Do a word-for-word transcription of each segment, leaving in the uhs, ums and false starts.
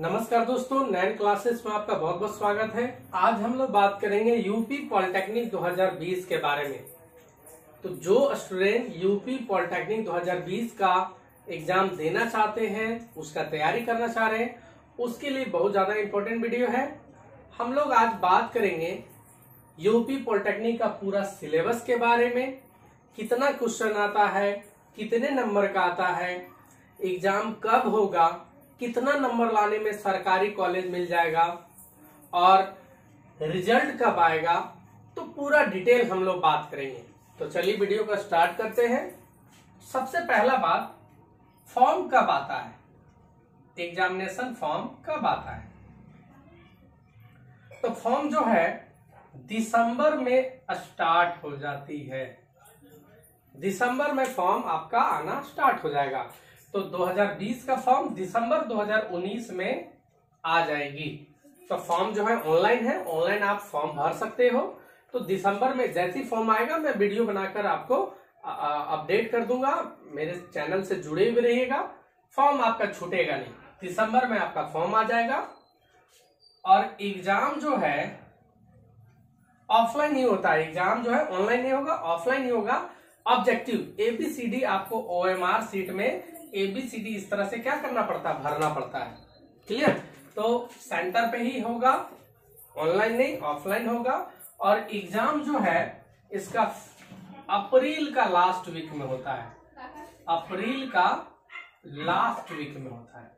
नमस्कार दोस्तों, नैन क्लासेस में आपका बहुत बहुत स्वागत है। आज हम लोग बात करेंगे यूपी पॉलिटेक्निक दो हज़ार बीस के बारे में। तो जो स्टूडेंट यूपी पॉलिटेक्निक दो हज़ार बीस का एग्जाम देना चाहते हैं, उसका तैयारी करना चाह रहे हैं, उसके लिए बहुत ज्यादा इम्पोर्टेंट वीडियो है। हम लोग आज बात करेंगे यूपी पॉलिटेक्निक का पूरा सिलेबस के बारे में, कितना क्वेश्चन आता है, कितने नंबर का आता है, एग्जाम कब होगा, कितना नंबर लाने में सरकारी कॉलेज मिल जाएगा और रिजल्ट कब आएगा। तो पूरा डिटेल हम लोग बात करेंगे। तो चलिए वीडियो को स्टार्ट करते हैं। सबसे पहला बात, फॉर्म कब आता है, एग्जामिनेशन फॉर्म कब आता है। तो फॉर्म जो है दिसंबर में स्टार्ट हो जाती है। दिसंबर में फॉर्म आपका आना स्टार्ट हो जाएगा। तो दो हज़ार बीस का फॉर्म दिसंबर दो हज़ार उन्नीस में आ जाएगी। तो फॉर्म जो है ऑनलाइन है, ऑनलाइन आप फॉर्म भर सकते हो। तो दिसंबर में जैसी फॉर्म आएगा मैं वीडियो बनाकर आपको अपडेट कर दूंगा। मेरे चैनल से जुड़े हुए रहिएगा, फॉर्म आपका छूटेगा नहीं। दिसंबर में आपका फॉर्म आ जाएगा और एग्जाम जो है ऑफलाइन ही होता है। एग्जाम जो है ऑनलाइन नहीं होगा, ऑफलाइन ही होगा। ऑब्जेक्टिव एबीसीडी आपको ओएमआर सीट में एबीसीडी इस तरह से क्या करना पड़ता है, भरना पड़ता है। क्लियर। तो सेंटर पे ही होगा, ऑनलाइन नहीं ऑफलाइन होगा। और एग्जाम जो है इसका अप्रैल का लास्ट वीक में होता है। अप्रैल का लास्ट वीक में होता है।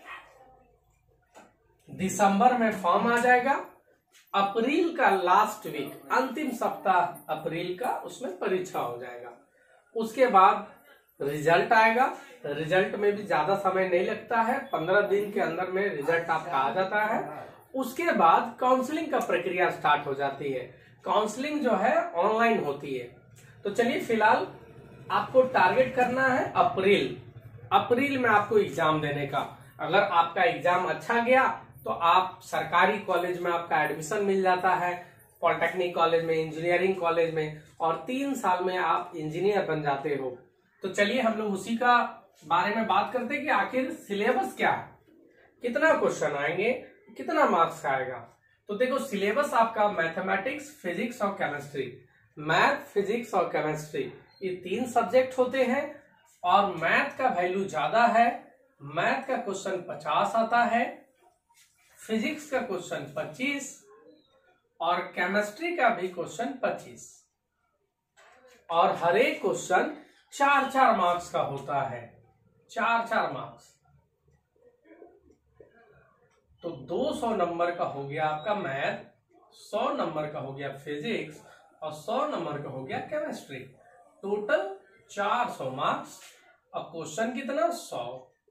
दिसंबर में फॉर्म आ जाएगा, अप्रैल का लास्ट वीक, अंतिम सप्ताह अप्रैल का, उसमें परीक्षा हो जाएगा। उसके बाद रिजल्ट आएगा। रिजल्ट में भी ज्यादा समय नहीं लगता है, पंद्रह दिन के अंदर में रिजल्ट आपका आ जाता है। उसके बाद काउंसलिंग का प्रक्रिया स्टार्ट हो जाती है। काउंसलिंग जो है ऑनलाइन होती है। तो चलिए फिलहाल आपको टारगेट करना है अप्रैल। अप्रैल में आपको एग्जाम देने का। अगर आपका एग्जाम अच्छा गया तो आप सरकारी कॉलेज में आपका एडमिशन मिल जाता है, पॉलिटेक्निक कॉलेज में, इंजीनियरिंग कॉलेज में, और तीन साल में आप इंजीनियर बन जाते हो। तो चलिए हम लोग उसी का बारे में बात करते हैं कि आखिर सिलेबस क्या है, कितना क्वेश्चन आएंगे, कितना मार्क्स आएगा। तो देखो सिलेबस आपका मैथमेटिक्स, फिजिक्स और केमिस्ट्री, मैथ, फिजिक्स और केमिस्ट्री, ये तीन सब्जेक्ट होते हैं। और मैथ का वैल्यू ज्यादा है। मैथ का क्वेश्चन पचास आता है, फिजिक्स का क्वेश्चन पच्चीस और केमिस्ट्री का भी क्वेश्चन पच्चीस। और हर एक क्वेश्चन चार चार मार्क्स का होता है, चार चार मार्क्स। तो दो सौ नंबर का हो गया आपका मैथ, सौ नंबर का हो गया फिजिक्स और सौ नंबर का हो गया केमिस्ट्री। टोटल चार सौ मार्क्स। और क्वेश्चन कितना, सौ।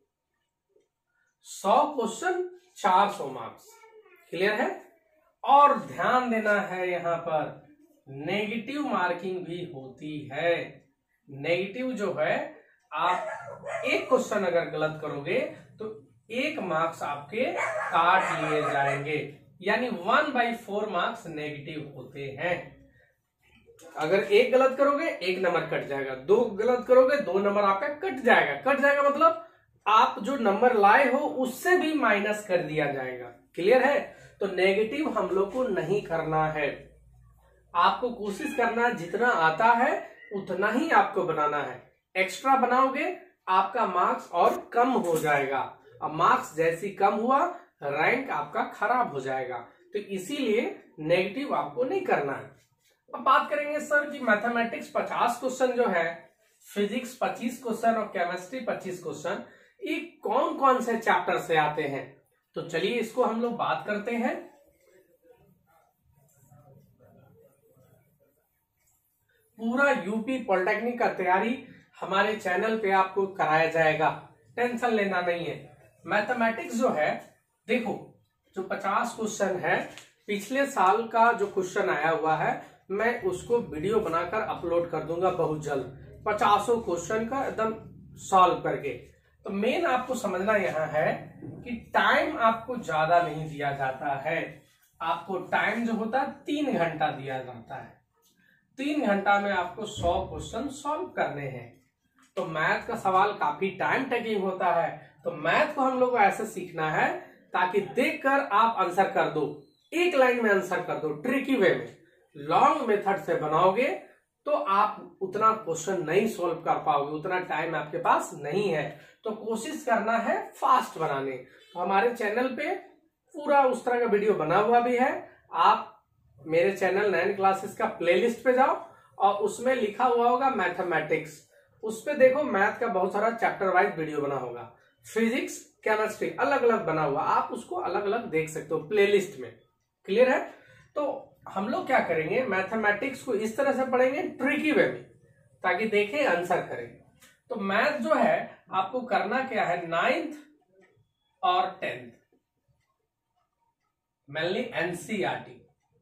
सौ क्वेश्चन, चार सौ मार्क्स। क्लियर है। और ध्यान देना है, यहां पर नेगेटिव मार्किंग भी होती है। नेगेटिव जो है, आप एक क्वेश्चन अगर गलत करोगे तो एक मार्क्स आपके काट लिए जाएंगे, यानी one by four marks negative होते हैं। अगर एक गलत करोगे एक नंबर कट जाएगा, दो गलत करोगे दो नंबर आपका कट जाएगा। कट जाएगा मतलब आप जो नंबर लाए हो उससे भी माइनस कर दिया जाएगा। क्लियर है। तो नेगेटिव हम लोग को नहीं करना है। आपको कोशिश करना है जितना आता है उतना ही आपको बनाना है। एक्स्ट्रा बनाओगे आपका मार्क्स और कम हो जाएगा। अब मार्क्स जैसी कम हुआ, रैंक आपका खराब हो जाएगा। तो इसीलिए नेगेटिव आपको नहीं करना है। अब बात करेंगे सर कि मैथमेटिक्स पचास क्वेश्चन जो है, फिजिक्स पच्चीस क्वेश्चन और केमिस्ट्री पच्चीस क्वेश्चन, ये कौन कौन से चैप्टर से आते हैं। तो चलिए इसको हम लोग बात करते हैं। पूरा यूपी पॉलिटेक्निक का तैयारी हमारे चैनल पे आपको कराया जाएगा, टेंशन लेना नहीं है। मैथमेटिक्स जो है, देखो जो पचास क्वेश्चन है, पिछले साल का जो क्वेश्चन आया हुआ है मैं उसको वीडियो बनाकर अपलोड कर दूंगा बहुत जल्द, पचासों क्वेश्चन का एकदम सॉल्व करके। तो मेन आपको समझना यहाँ है कि टाइम आपको ज्यादा नहीं दिया जाता है। आपको टाइम जो होता है तीन घंटा दिया जाता है। तीन घंटा में आपको सौ क्वेश्चन सॉल्व करने हैं। तो मैथ का सवाल काफी टाइम टेकिंग होता है। तो मैथ को हम लोग को ऐसे सीखना है ताकि देखकर आप आंसर कर दो, एक लाइन में आंसर कर दो ट्रिकी वे में। लॉन्ग मेथड से बनाओगे तो आप उतना क्वेश्चन नहीं सॉल्व कर पाओगे, उतना टाइम आपके पास नहीं है। तो कोशिश करना है फास्ट बनाने। तो हमारे चैनल पे पूरा उस तरह का वीडियो बना हुआ भी है। आप मेरे चैनल नाइन क्लासेस का प्लेलिस्ट पे जाओ और उसमें लिखा हुआ होगा मैथमेटिक्स, उस पे देखो मैथ का बहुत सारा चैप्टर वाइज वीडियो बना होगा। फिजिक्स, केमिस्ट्री अलग अलग बना हुआ, आप उसको अलग अलग देख सकते हो प्लेलिस्ट में। क्लियर है? तो हम लोग क्या करेंगे, मैथमेटिक्स को इस तरह से पढ़ेंगे ट्रिकी वे में, ताकि देखें आंसर करें। तो मैथ जो है आपको करना क्या है, नाइन्थ और टेंथ मेनली एनसीईआरटी।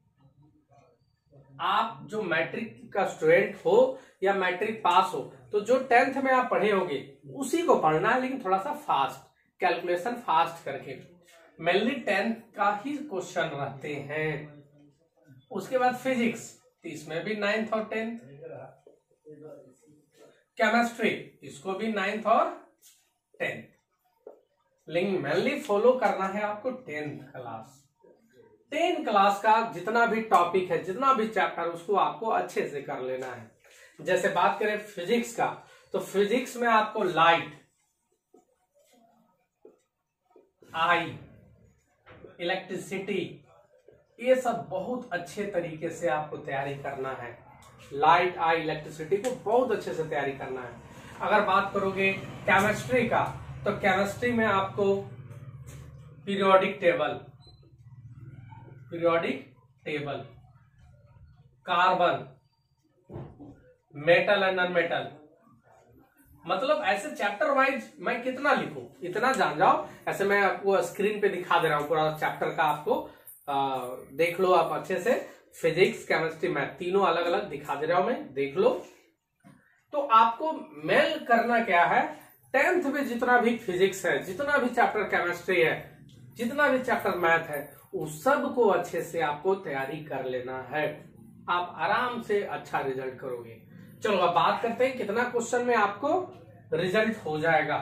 आप जो मैट्रिक का स्टूडेंट हो या मैट्रिक पास हो, तो जो टेंथ में आप पढ़े होगे उसी को पढ़ना है, लेकिन थोड़ा सा फास्ट, कैलकुलेशन फास्ट करके। मेनली टेंथ का ही क्वेश्चन रहते हैं। उसके बाद फिजिक्स, इसमें भी नाइन्थ और टेंथ। केमिस्ट्री, इसको भी नाइन्थ और टेंथ। लेकिन मेनली फॉलो करना है आपको टेंथ क्लास। टेंथ क्लास का जितना भी टॉपिक है, जितना भी चैप्टर, उसको आपको अच्छे से कर लेना है। जैसे बात करें फिजिक्स का, तो फिजिक्स में आपको लाइट, आई, इलेक्ट्रिसिटी, ये सब बहुत अच्छे तरीके से आपको तैयारी करना है। लाइट, आई, इलेक्ट्रिसिटी को बहुत अच्छे से तैयारी करना है। अगर बात करोगे केमिस्ट्री का, तो केमिस्ट्री में आपको periodic table, periodic table, carbon, metal and non metal, मतलब ऐसे चैप्टर वाइज मैं कितना लिखूं, इतना जान जाओ। ऐसे मैं आपको स्क्रीन पे दिखा दे रहा हूं पूरा चैप्टर का, आपको आ, देख लो आप अच्छे से। फिजिक्स, केमिस्ट्री, मैथ तीनों अलग अलग दिखा दे रहा हूं मैं, देख लो। तो आपको मेल करना क्या है, टेंथ में जितना भी फिजिक्स है, जितना भी चैप्टर केमिस्ट्री है, जितना भी चैप्टर मैथ है, उस सब को अच्छे से आपको तैयारी कर लेना है। आप आराम से अच्छा रिजल्ट करोगे। चलो अब बात करते हैं कितना क्वेश्चन में आपको रिजल्ट हो जाएगा।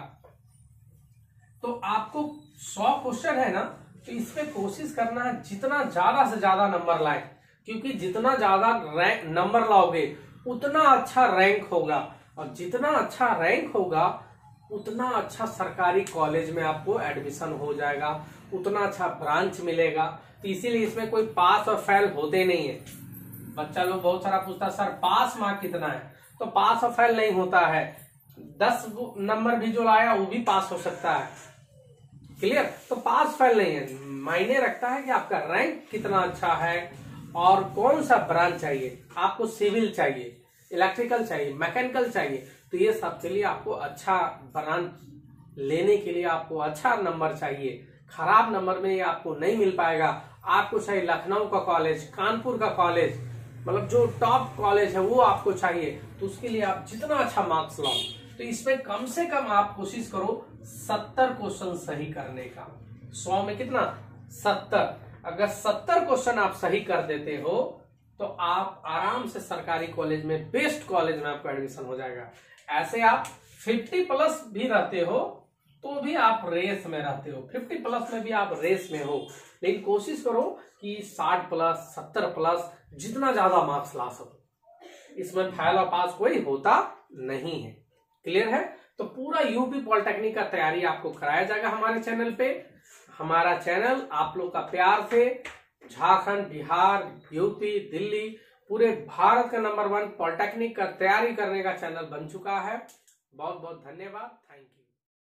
तो आपको सौ क्वेश्चन है ना, तो इसमें कोशिश करना है जितना ज्यादा से ज्यादा नंबर लाए, क्योंकि जितना ज्यादा नंबर लाओगे उतना अच्छा रैंक होगा, और जितना अच्छा रैंक होगा उतना अच्छा सरकारी कॉलेज में आपको एडमिशन हो जाएगा, उतना अच्छा ब्रांच मिलेगा। तो इसीलिए इसमें कोई पास और फेल होते नहीं है। बच्चा लोग बहुत सारा पूछता सर पास मार्क कितना है, तो पास और फेल नहीं होता है। दस नंबर भी जो लाया वो भी पास हो सकता है। क्लियर? तो पास फेल नहीं है, मायने रखता है कि आपका रैंक कितना अच्छा है और कौन सा ब्रांच चाहिए। आपको सिविल चाहिए, इलेक्ट्रिकल चाहिए, मैकेनिकल चाहिए, तो ये सब के लिए आपको अच्छा ब्रांच लेने के लिए आपको अच्छा नंबर चाहिए। खराब नंबर में ये आपको नहीं मिल पाएगा। आपको चाहिए लखनऊ का कॉलेज, कानपुर का कॉलेज, मतलब जो टॉप कॉलेज है वो आपको चाहिए। तो उसके लिए आप जितना अच्छा मार्क्स लाओ, तो इसमें कम से कम आप कोशिश करो सत्तर क्वेश्चन सही करने का। सौ में कितना? सत्तर। अगर सत्तर क्वेश्चन आप सही कर देते हो तो आप आराम से सरकारी कॉलेज में, बेस्ट कॉलेज में आपका एडमिशन हो जाएगा। ऐसे आप फिफ्टी प्लस भी रहते हो तो भी आप रेस में रहते हो, फिफ्टी प्लस में भी आप रेस में हो, लेकिन कोशिश करो कि साठ प्लस, सत्तर प्लस, जितना ज्यादा मार्क्स ला सको। इसमें फेल और पास कोई होता नहीं है। क्लियर है? तो पूरा यूपी पॉलिटेक्निक का तैयारी आपको कराया जाएगा हमारे चैनल पे। हमारा चैनल आप लोग का प्यार से झारखंड, बिहार, यूपी, दिल्ली, पूरे भारत का नंबर वन पॉलिटेक्निक का तैयारी करने का चैनल बन चुका है। बहुत बहुत धन्यवाद। Thank you.